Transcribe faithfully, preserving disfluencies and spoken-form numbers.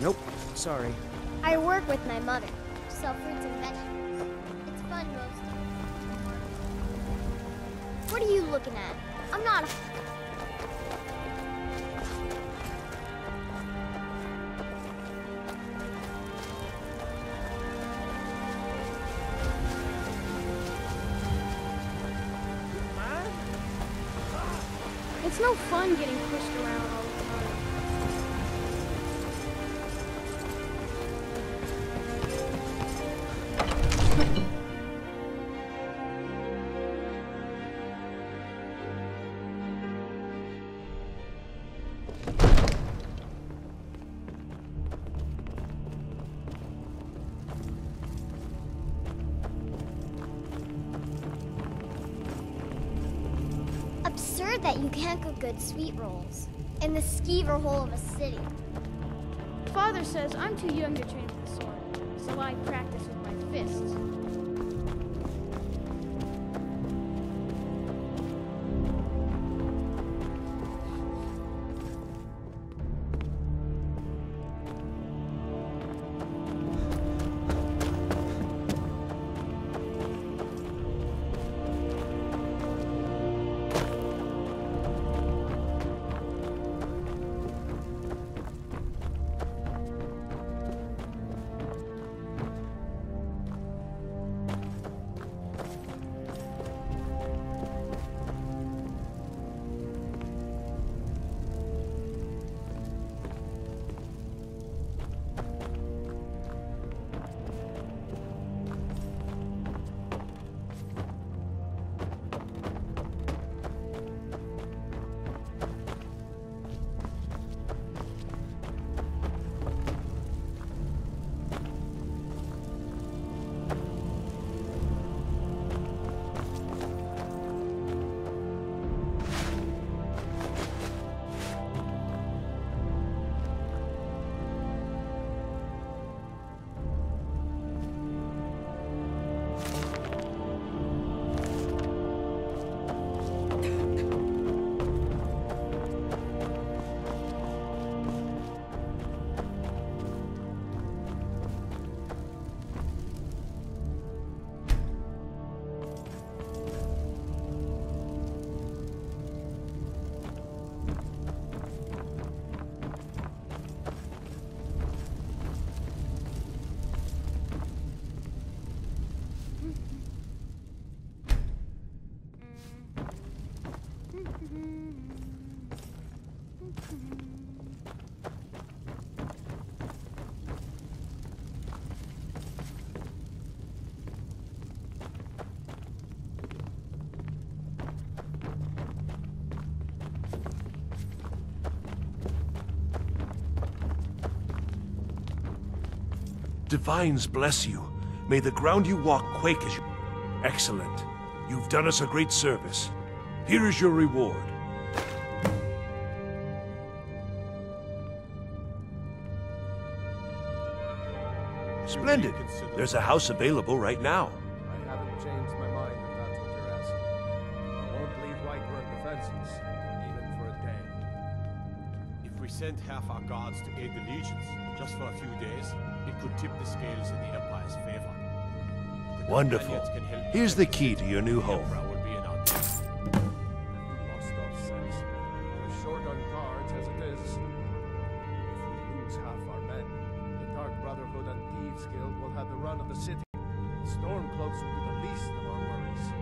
Nope, sorry. I work with my mother. Sell fruits and vegetables. It's fun roasting. What are you looking at? I'm not a... It's no fun getting pushed around all the time. Absurd that you can't cook good sweet rolls in the skeever hole of a city. Father says I'm too young to train with the sword, so I practice with my fists. Divines bless you. May the ground you walk quake as you... Excellent. You've done us a great service. Here is your reward. Splendid. There's a house available right now. I haven't changed my mind if that's what you're asking. I won't leave Whiterun defenseless, even for a day. If we sent half our guards to aid the legions, just for a few days, it could tip the scales in the Empire's favor. The Wonderful. Companions can help Here's the key to your new the home. Emperor would be in our debt. Lost off sense. We're short on guards as it is. If we lose half our men, the Dark Brotherhood and Thieves Guild will have the run of the city. The Stormcloaks will be the least of our worries.